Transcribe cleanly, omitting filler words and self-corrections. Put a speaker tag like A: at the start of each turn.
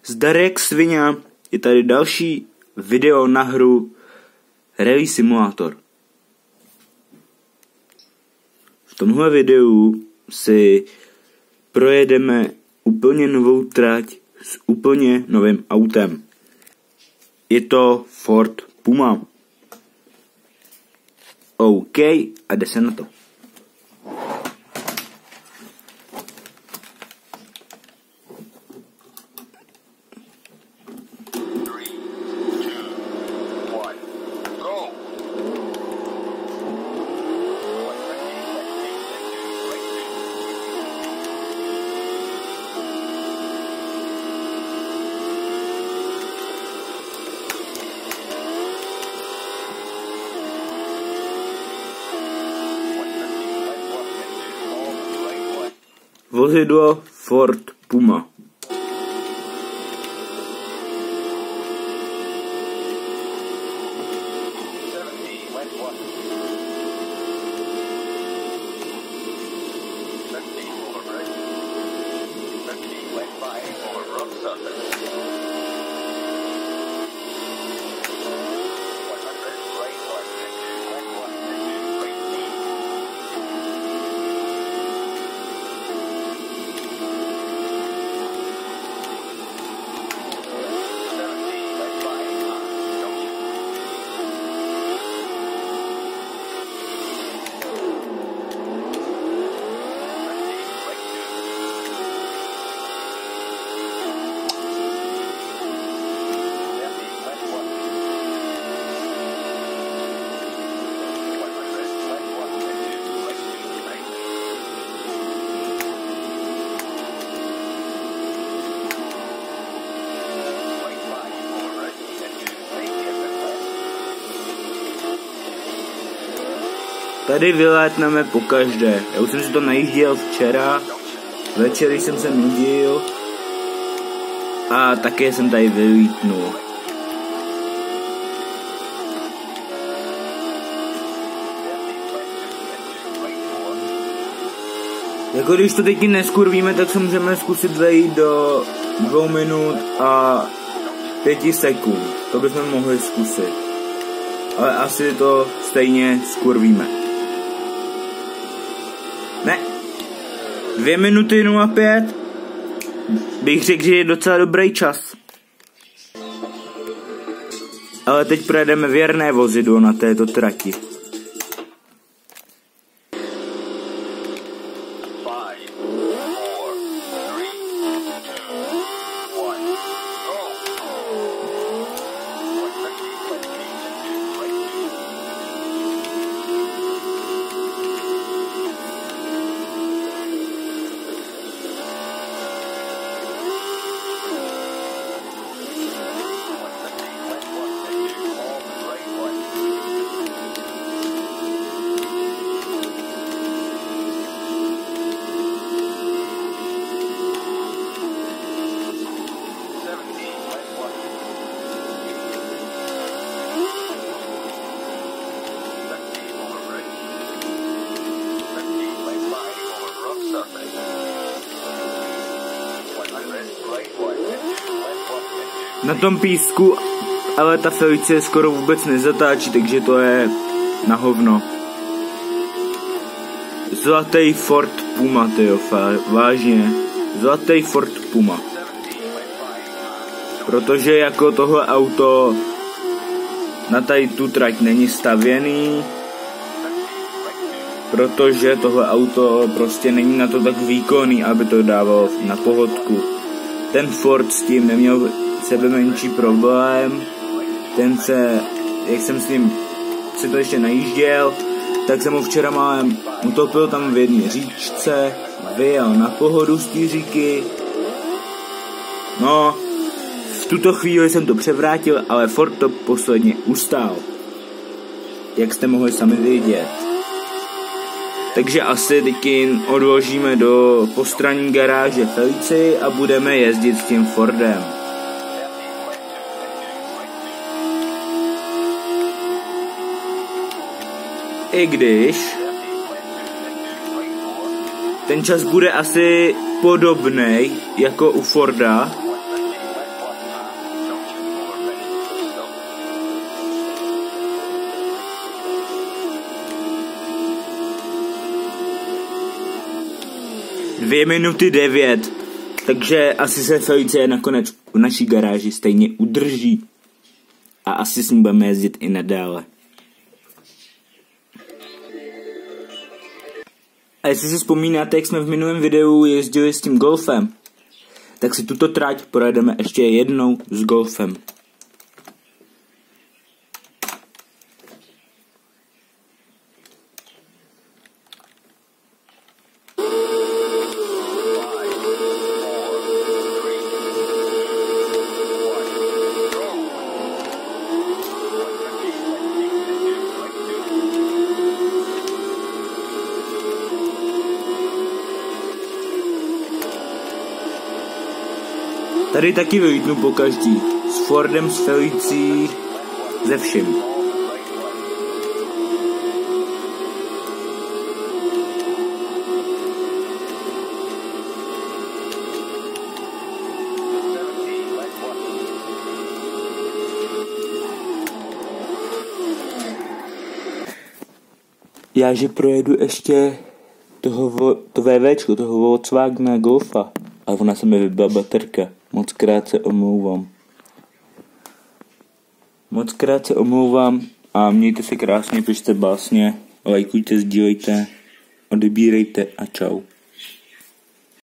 A: Zdarek Sviňa, je tady další video na hru Rally Simulator. V tomhle videu si projedeme úplně novou trať s úplně novým autem. Je to Ford Puma. OK, a jde se na to. Vozidlo Ford Puma. Tady vylétneme pokaždé. Já už jsem si to najížděl včera, večer jsem se nudil a také jsem tady vylítnul. Jako když to teď neskurvíme, tak se můžeme zkusit vejít do 2 minut a 5 sekund. To bychom mohli zkusit. Ale asi to stejně skurvíme. Ne. 2 minuty 05. Bych řekl, že je docela dobrý čas. Ale teď projedeme věrné vozidlo na této trati. Na tom písku ale ta Felicie skoro vůbec nezatáčí, takže to je na hovno. Zlatý Ford Puma, tyjo, vážně. Zlatý Ford Puma. Protože jako tohle auto na tady tu trať není stavěný, protože tohle auto prostě není na to tak výkonný, aby to dávalo na pohodku. Ten Ford s tím neměl sebe menší problém, ten se, jak jsem s ním si to ještě najížděl, tak jsem ho včera málem utopil tam v jedné říčce, vyjel na pohodu z té říky. No, v tuto chvíli jsem to převrátil, ale Ford to posledně ustál, jak jste mohli sami vidět. Takže asi teď odložíme do postranní garáže Felici a budeme jezdit s tím Fordem. I když ten čas bude asi podobnej jako u Forda, 2:09. Takže asi se Felicie nakonec v naší garáži stejně udrží. A asi s ní budeme jezdit i nadále. A jestli si vzpomínáte, jak jsme v minulém videu jezdili s tím Golfem, tak si tuto trať projedeme ještě jednou s Golfem. Tady taky vylítnu po každý. S Fordem, s Felicií, ze vším. Já že projedu ještě to VVčko, toho Volkswagena Golfa, ale ona se mi vybila baterka. Moc krát se omlouvám a mějte se krásně, pište básně, lajkujte, sdílejte, odebírejte a čau.